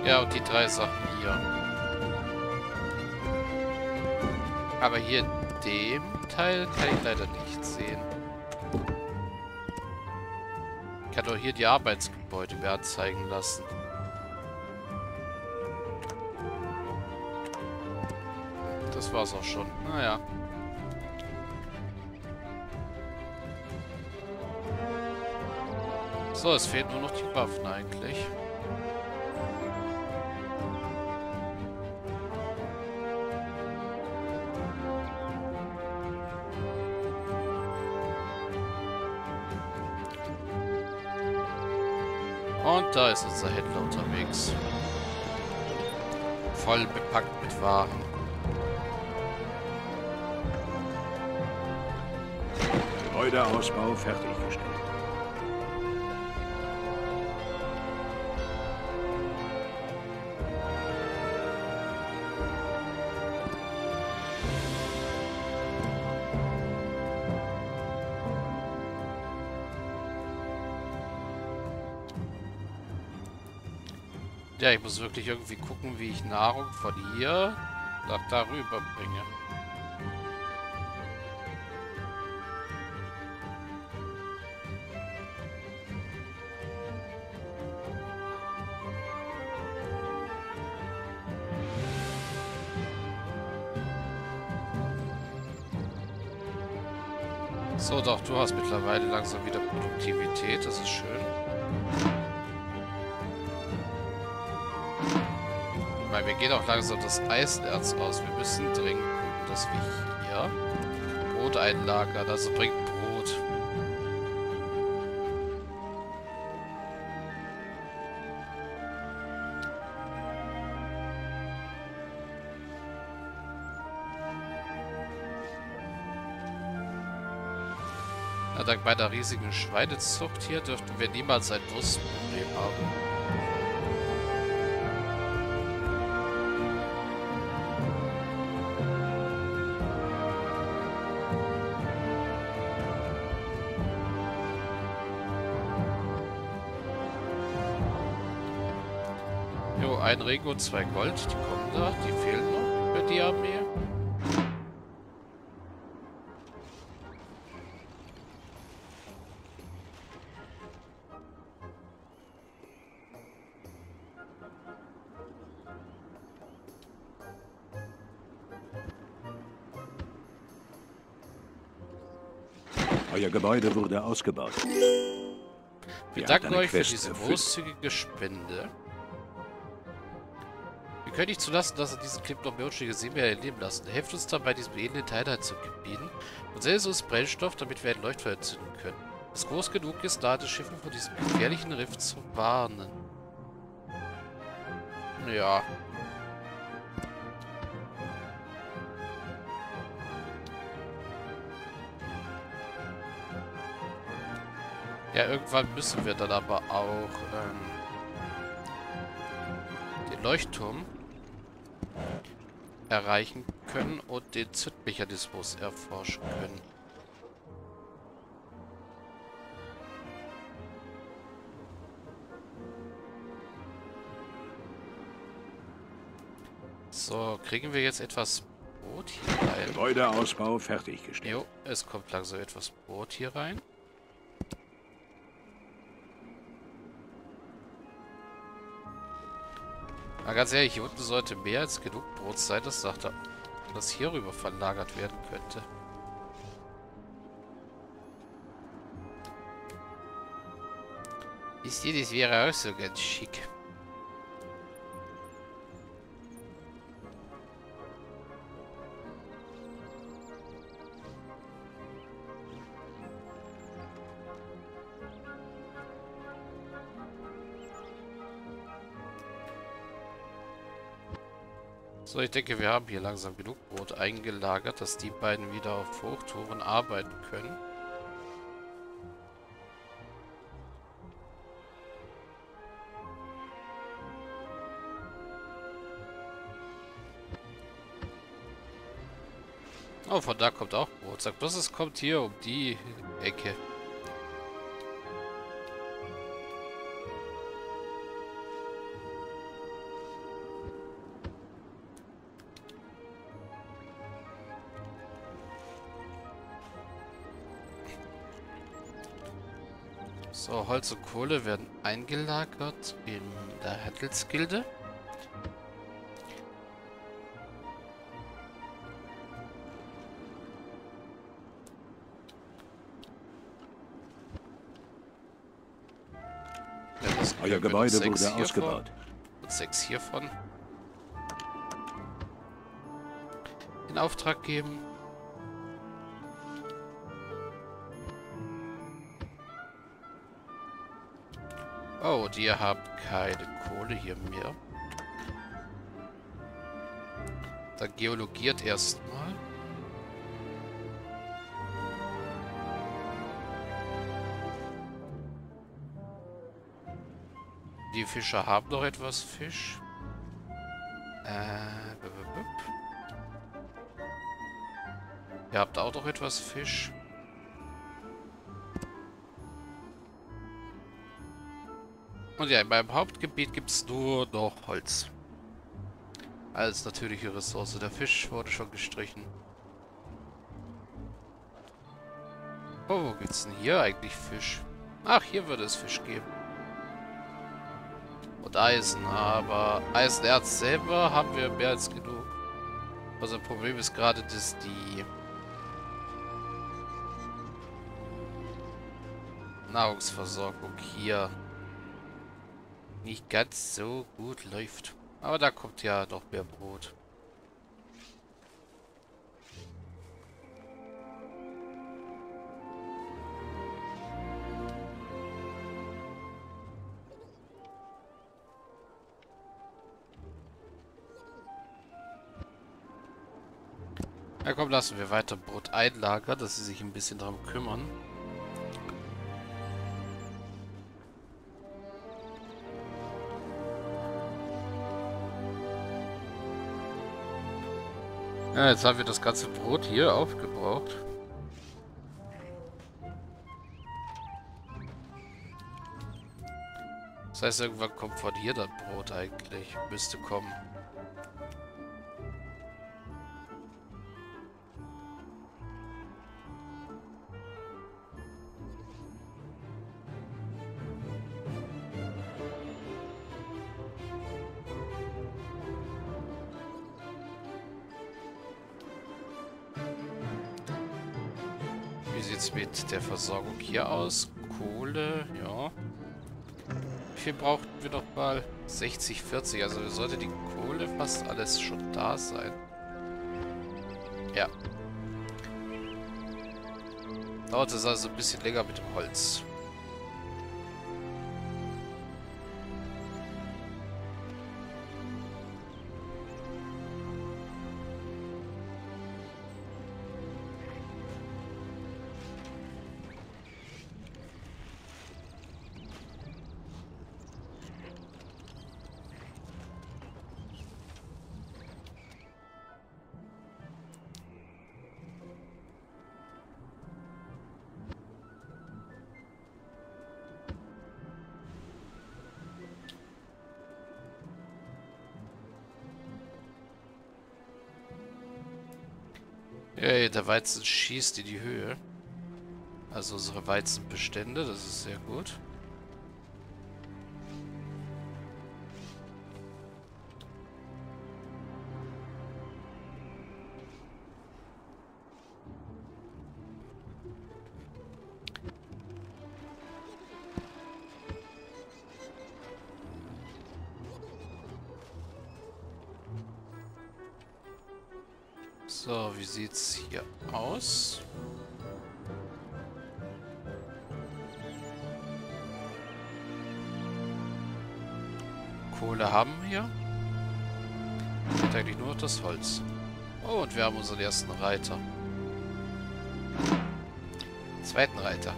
Ja, und die 3 Sachen hier. Aber hier in dem Teil kann ich leider nicht sehen. Ich kann doch hier die Arbeitsgebäude mir anzeigen lassen. Das war's auch schon. Naja. So, es fehlen nur noch die Waffen eigentlich. Und da ist unser Händler unterwegs. Voll bepackt mit Waren. Gebäudeausbau fertiggestellt. Ja, ich muss wirklich irgendwie gucken, wie ich Nahrung von hier nach darüber bringe. So, doch, du hast mittlerweile langsam wieder Produktivität, das ist schön. Weil mir geht auch langsam das Eisenerz aus. Wir müssen dringend gucken, dass wir hier Brot einlagern. Also bringt Brot. Na, dank meiner riesigen Schweinezucht hier dürften wir niemals ein Wurstproblem haben. Jo, ein Ring und 2 Gold, die kommen da, die fehlen noch für die Armee. Euer Gebäude wurde ausgebaut. Wir Ihr habt danken eine euch für Quest diese erfüllt. großzügige Spende. Wir können nicht zulassen, dass an diesem Clip noch menschliche Seemeer erleben lassen. Helft uns dabei, diesem elenden Teilheit zu gebieten und sendet uns Brennstoff, damit wir ein Leuchtfeuer entzünden können. Das groß genug ist, nahe des Schiffen vor diesem gefährlichen Riff zu warnen. Ja. Ja, irgendwann müssen wir dann aber auch den Leuchtturm erreichen können und den Zündmechanismus erforschen können. So, kriegen wir jetzt etwas Brot hier rein? Gebäudeausbau fertiggestellt. Jo, es kommt langsam etwas Brot hier rein. Na, ganz ehrlich, hier unten sollte mehr als genug Brot sein, das sagt er, das hier rüber verlagert werden könnte. Wisst ihr, das wäre auch so ganz schick. So, ich denke, wir haben hier langsam genug Brot eingelagert, dass die beiden wieder auf Hochtouren arbeiten können. Oh, von da kommt auch Brot. Sag bloß, es kommt hier um die Ecke. So, Holz und Kohle werden eingelagert in der Handelsgilde. Euer Gebäude wurde ausgebaut. Und 6 hiervon in Auftrag geben. Oh, und ihr habt keine Kohle hier mehr. Dann geologiert erstmal. Die Fischer haben noch etwas Fisch. Ihr habt auch noch etwas Fisch. Und ja, in meinem Hauptgebiet gibt es nur noch Holz. Als natürliche Ressource. Der Fisch wurde schon gestrichen. Oh, wo gibt's denn hier eigentlich Fisch? Ach, hier würde es Fisch geben. Und Eisen, aber Eisenerz selber haben wir mehr als genug. Also das Problem ist gerade, dass die Nahrungsversorgung hier nicht ganz so gut läuft. Aber da kommt ja noch mehr Brot. Na komm, lassen wir weiter Brot einlagern, dass sie sich ein bisschen darum kümmern. Ja, jetzt haben wir das ganze Brot hier aufgebraucht. Das heißt, irgendwann kommt von hier das Brot eigentlich. Müsste kommen. Wie sieht es mit der Versorgung hier aus? Kohle, ja. Wie viel brauchten wir noch mal? 60, 40. Also sollte die Kohle fast alles schon da sein. Ja. Dauert es also ein bisschen länger mit dem Holz. Yay, der Weizen schießt in die Höhe. Also unsere Weizenbestände, das ist sehr gut. So, wie sieht's hier aus? Kohle haben wir. Und eigentlich nur noch das Holz. Oh, und wir haben unseren ersten Reiter. Zweiten Reiter.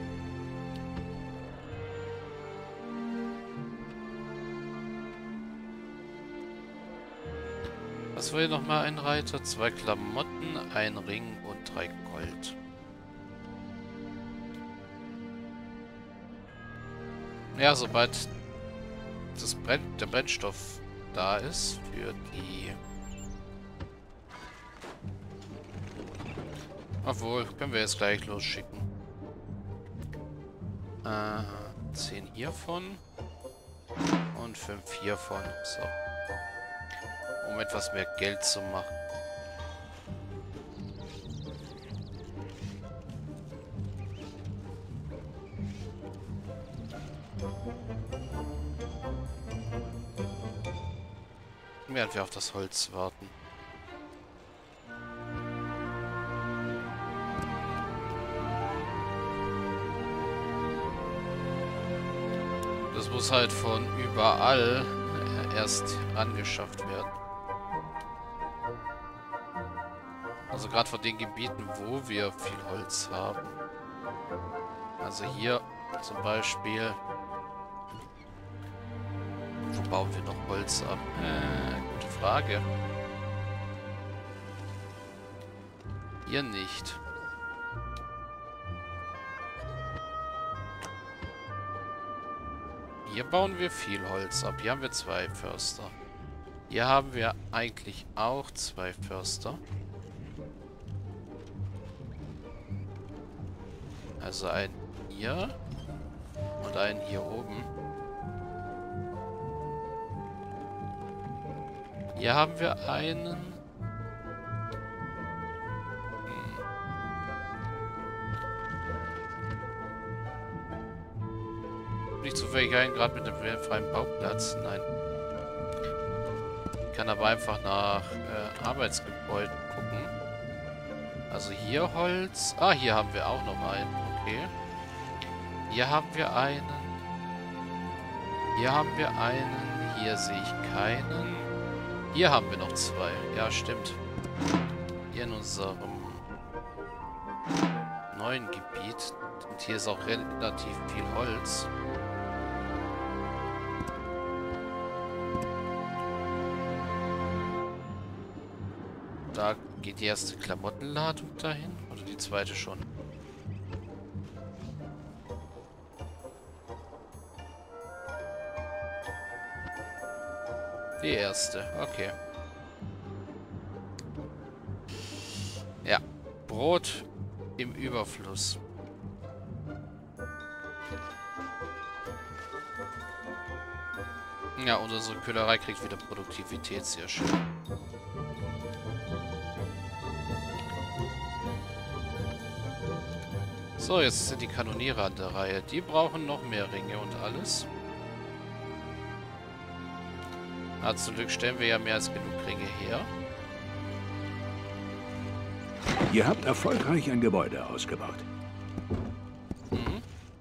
Was will nochmal ein Reiter? 2 Klamotten, ein Ring und 3 Gold. Ja, sobald der Brennstoff da ist für die... Obwohl, können wir jetzt gleich losschicken. 10 hiervon. Und 5 hiervon. So. Um etwas mehr Geld zu machen. Während wir auf das Holz warten. Das muss halt von überall erst angeschafft werden. Also gerade von den Gebieten, wo wir viel Holz haben. Also hier zum Beispiel. Wo bauen wir noch Holz ab? Gute Frage. Hier nicht. Hier bauen wir viel Holz ab. Hier haben wir 2 Förster. Hier haben wir eigentlich auch 2 Förster. Also einen hier und einen hier oben. Hier haben wir einen. Nicht zufällig einen gerade mit einem freien Bauplatz. Nein. Ich kann aber einfach nach Arbeitsgebäuden gucken. Also hier Holz. Ah, hier haben wir auch noch einen. Okay. Hier haben wir einen. Hier haben wir einen. Hier sehe ich keinen. Hier haben wir noch 2. Ja, stimmt. Hier in unserem neuen Gebiet. Und hier ist auch relativ viel Holz. Da geht die erste Klamottenladung dahin. Oder die zweite schon. Die erste, okay. Ja, Brot im Überfluss. Ja, und unsere Köhlerei kriegt wieder Produktivität, sehr schön. So, jetzt sind die Kanoniere an der Reihe. Die brauchen noch mehr Ringe und alles. Aber zum Glück stellen wir ja mehr als genug Ringe her. Ihr habt erfolgreich ein Gebäude ausgebaut. Mhm.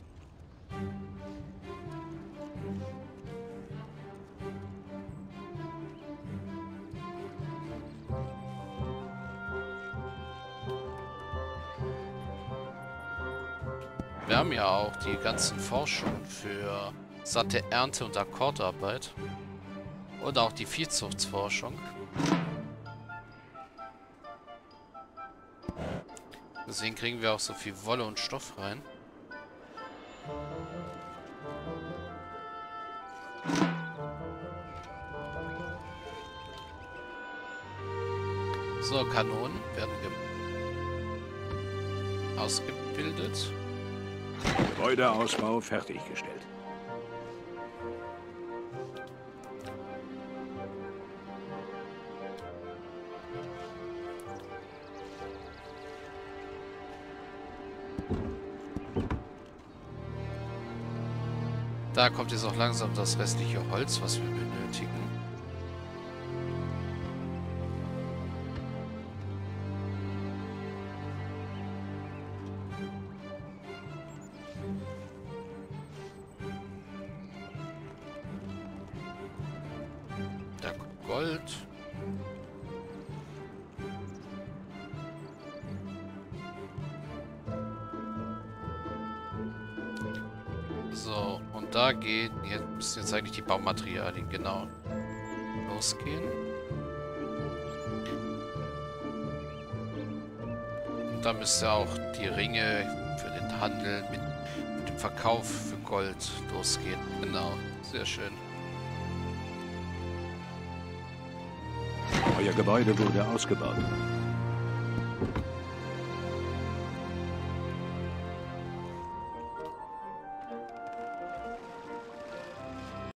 Wir haben ja auch die ganzen Forschungen für satte Ernte und Akkordarbeit. Und auch die Viehzuchtforschung. Deswegen kriegen wir auch so viel Wolle und Stoff rein. So, Kanonen werden ausgebildet. Gebäudeausbau fertiggestellt. Da kommt jetzt auch langsam das restliche Holz, was wir benötigen. Da kommt Gold. So, und da geht, jetzt müssen jetzt eigentlich die Baumaterialien genau losgehen. Und da müsste auch die Ringe für den Handel mit dem Verkauf für Gold losgehen. Genau, sehr schön. Euer Gebäude wurde ausgebaut.